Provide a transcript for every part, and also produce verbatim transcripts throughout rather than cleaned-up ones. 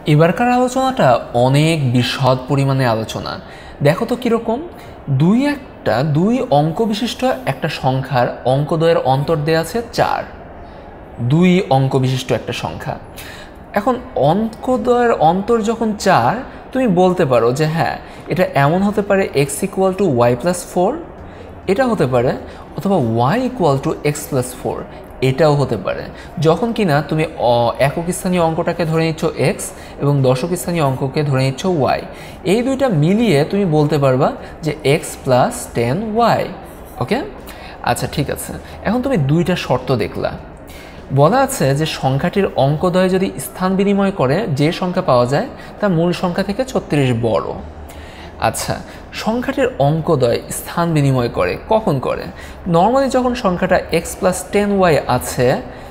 এবারকার আলোচনাটা অনেক বিশদ পরিমাণে আলোচনা। দেখো তো কীরকম, দুই একটা দুই অঙ্ক বিশিষ্ট একটা সংখ্যার অঙ্কদ্বয়ের অন্তর দেয়া আছে চার, দুই অঙ্ক বিশিষ্ট একটা সংখ্যা। এখন অঙ্কদ্বয়ের অন্তর যখন চার, তুমি বলতে পারো যে হ্যাঁ এটা এমন হতে পারে x equal to y plus four, এটা হতে পারে, অথবা y equal to x plus four, এটাও হতে পারে। যখন কিনা তুমি একক স্থানীয় অঙ্কটাকে ধরে নিচ্ছ এক্স এবং দশক স্থানীয় অঙ্ককে ধরে নিচ্ছ ওয়াই, এই দুইটা মিলিয়ে তুমি বলতে পারবা যে x plus ten y. Okay, আচ্ছা ঠিক আছে। এখন তুমি দুইটা শর্ত দেখলা, বলা আছে যে সংখ্যাটির অঙ্কদ্বয় যদি স্থান বিনিময় করে যে সংখ্যা পাওয়া যায় তা মূল সংখ্যা থেকে ছত্রিশ বড়। আচ্ছা, সংখ্যাটির অঙ্কদ্বয় স্থান বিনিময় করে কখন করে? নর্মালি যখন সংখ্যাটা এক্স প্লাস টেন ওয়াই আছে,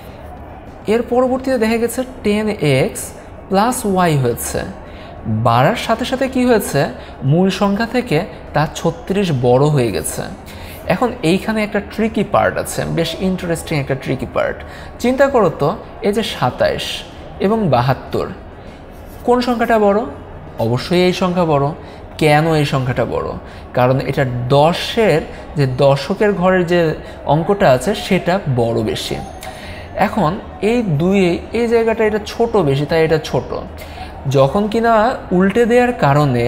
এর পরবর্তীতে দেখা গেছে টেন এক্স প্লাস ওয়াই হয়েছে, বাড়ার সাথে সাথে কি হয়েছে, মূল সংখ্যা থেকে তা ছত্রিশ বড় হয়ে গেছে। এখন এইখানে একটা ট্রিকি পার্ট আছে, বেশ ইন্টারেস্টিং একটা ট্রিকি পার্ট। চিন্তা করো তো, এই যে সাতাইশ এবং বাহাত্তর, কোন সংখ্যাটা বড়? অবশ্যই এই সংখ্যা বড়। কেন এই সংখ্যাটা বড়? কারণ এটা দশের যে দশকের ঘরের যে অঙ্কটা আছে সেটা বড় বেশি। এখন এই দুই এই জায়গাটা এটা ছোট বেশি, তাই এটা ছোট। যখন কিনা উল্টে দেওয়ার কারণে,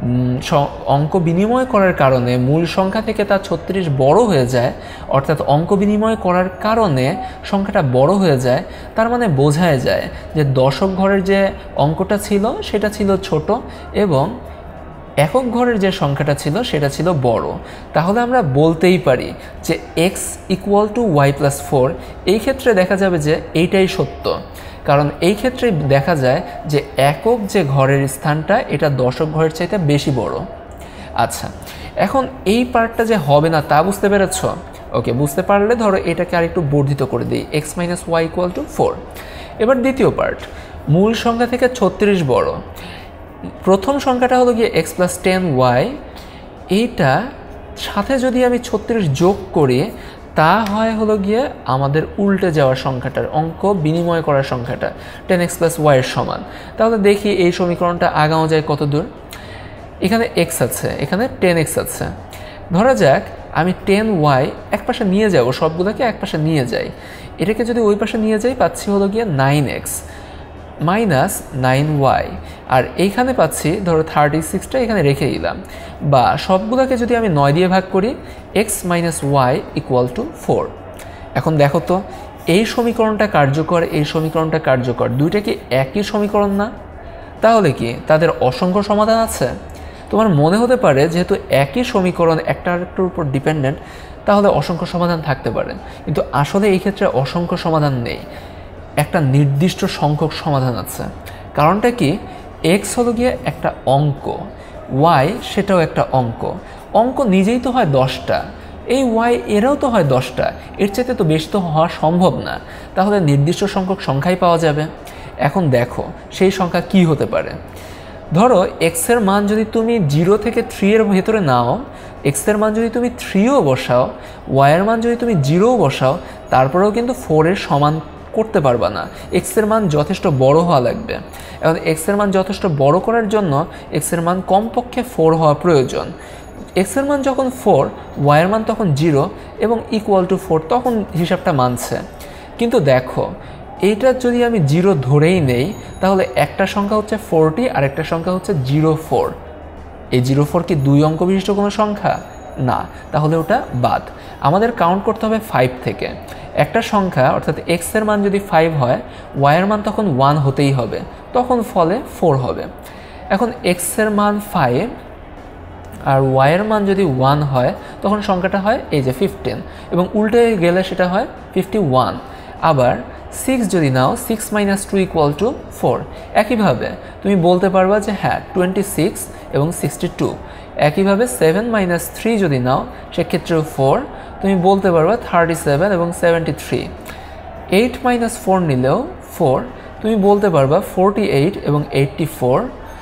অঙ্ক বিনিময় করার কারণে মূল সংখ্যা থেকে তা ছত্রিশ বড় হয়ে যায়, অর্থাৎ অঙ্ক বিনিময় করার কারণে সংখ্যাটা বড় হয়ে যায়, তার মানে বোঝায় যায় যে দশক ঘরের যে অঙ্কটা ছিল সেটা ছিল ছোট এবং একক ঘরের যে সংখ্যাটা ছিল সেটা ছিল বড়। তাহলে আমরা বলতেই পারি যে x equal to y plus four, এই ক্ষেত্রে দেখা যাবে যে এইটাই সত্য, কারণ এই ক্ষেত্রে দেখা যায় যে একক যে ঘরের স্থানটা এটা দশক ঘরের চাইতে বেশি বড়। আচ্ছা, এখন এই পার্টটা যে হবে না তা বুঝতে পেরেছ? ওকে, বুঝতে পারলে ধরো এটাকে আর একটু বর্ধিত করে দিই, x minus y equal to four. এবার দ্বিতীয় পার্ট, মূল সংখ্যা থেকে ছত্রিশ বড়। প্রথম সংখ্যাটা হলো গিয়ে এক্স প্লাস টেন ওয়াই, এইটা সাথে যদি আমি ছত্রিশ যোগ করি তা হয় হলো গিয়ে আমাদের উল্টে যাওয়ার সংখ্যাটার, অঙ্ক বিনিময় করার সংখ্যাটা টেন এক্স প্লাস ওয়াইয়ের সমান। তাহলে দেখি এই সমীকরণটা আগানো যায় কত দূর। এখানে এক্স আছে, এখানে টেন এক্স আছে। ধরা যাক আমি টেন ওয়াই এক পাশে নিয়ে যাব, সবগুলোকে এক পাশে নিয়ে যাই, এটাকে যদি ওই পাশে নিয়ে যাই পাচ্ছি হলো গিয়ে nine x minus nine y, আর এইখানে পাচ্ছি ধরো থার্টি সিক্সটা এখানে রেখে দিলাম, বা সবগুলোকে যদি আমি নয় দিয়ে ভাগ করি x minus y equal to four. এখন দেখো তো, এই সমীকরণটা কার্যকর, এই সমীকরণটা কার্যকর, দুইটা কি একই সমীকরণ না? তাহলে কি তাদের অসংখ্য সমাধান আছে? তোমার মনে হতে পারে যেহেতু একই সমীকরণ একটা আরেকটার উপর ডিপেন্ডেন্ট, তাহলে অসংখ্য সমাধান থাকতে পারে, কিন্তু আসলে এই ক্ষেত্রে অসংখ্য সমাধান নেই, একটা নির্দিষ্ট সংখ্যক সমাধান আছে। কারণটা কি, এক্স হলো গিয়ে একটা অঙ্ক, ওয়াই সেটাও একটা অঙ্ক, অঙ্ক নিজেই তো হয় দশটা, এই ওয়াই এরাও তো হয় দশটা, এর চাইতে তো বেশি তো হওয়া সম্ভব না, তাহলে নির্দিষ্ট সংখ্যক সংখ্যাই পাওয়া যাবে। এখন দেখো সেই সংখ্যা কি হতে পারে। ধরো এক্সের মান যদি তুমি জিরো থেকে থ্রি এর ভেতরে নাও, এক্সের মান যদি তুমি থ্রিও বসাও, ওয়াইয়ের মান যদি তুমি জিরোও বসাও, তারপরেও কিন্তু ফোরের সমান করতে পারবা না, এক্সের মান যথেষ্ট বড় হওয়া লাগবে। এখন এক্সের মান যথেষ্ট বড় করার জন্য এক্সের মান কমপক্ষে ফোর হওয়া প্রয়োজন। এক্সের মান যখন ফোর, ওয়াইয়ের মান তখন জিরো এবং ইকুয়াল টু ফোর, তখন হিসাবটা মানছে। কিন্তু দেখো এইটা যদি আমি জিরো ধরেই নেই, তাহলে একটা সংখ্যা হচ্ছে ফোরটি আর একটা সংখ্যা হচ্ছে জিরো ফোর। এই জিরো ফোর কি দুই অঙ্ক বিশিষ্ট কোনো সংখ্যা? না, তাহলে ওটা বাদ। আমাদের কাউন্ট করতে হবে ফাইভ থেকে। একটা সংখ্যা অর্থাৎ এক্সের মান যদি ফাইভ হয়, ওয়াইয়ের মান তখন ওয়ান হতেই হবে, তখন ফলে ফোর হবে। এখন এক্সের মান ফাইভ আর ওয়াইয়ের মান যদি ওয়ান হয়, তখন সংখ্যাটা হয় এই যে ফিফটিন, এবং উল্টে গেলে সেটা হয় ফিফটি ওয়ান। আবার সিক্স যদি নাও, six minus two equal to four. একইভাবে তুমি বলতে পারবা যে হ্যাঁ টোয়েন্টি সিক্স এবং সিক্সটি টু। একইভাবে সেভেন মাইনাস থ্রি যদি নাও, সেক্ষেত্রেও ফোর, তুমি বলতে পারবা থার্টি সেভেন এবং seventy three. Eight minus four নিলেও ফোর, তুমি বলতে পারবা ফোরটি এইট এবং এইটটি ফোর।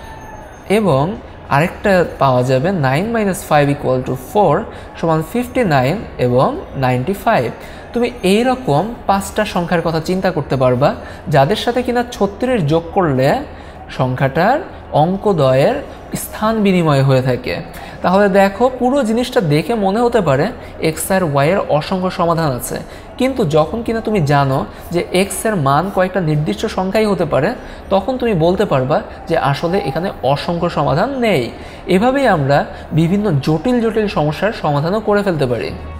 এবং আরেকটা পাওয়া যাবে nine minus five equal to four সমান ফিফটি নাইন এবং নাইনটি ফাইভ। তুমি এইরকম পাঁচটা সংখ্যার কথা চিন্তা করতে পারবা যাদের সাথে কিনা ছত্রিশ যোগ করলে সংখ্যাটার অঙ্কদ্বয়ের স্থান বিনিময় হয়ে থাকে। তাহলে দেখো পুরো জিনিসটা দেখে মনে হতে পারে এক্স আর ওয়াইয়ের অসংখ্য সমাধান আছে, কিন্তু যখন কিনা তুমি জানো যে এক্স এর মান কয়েকটা নির্দিষ্ট সংখ্যাই হতে পারে, তখন তুমি বলতে পারবা যে আসলে এখানে অসংখ্য সমাধান নেই। এভাবেই আমরা বিভিন্ন জটিল জটিল সমস্যার সমাধানও করে ফেলতে পারি।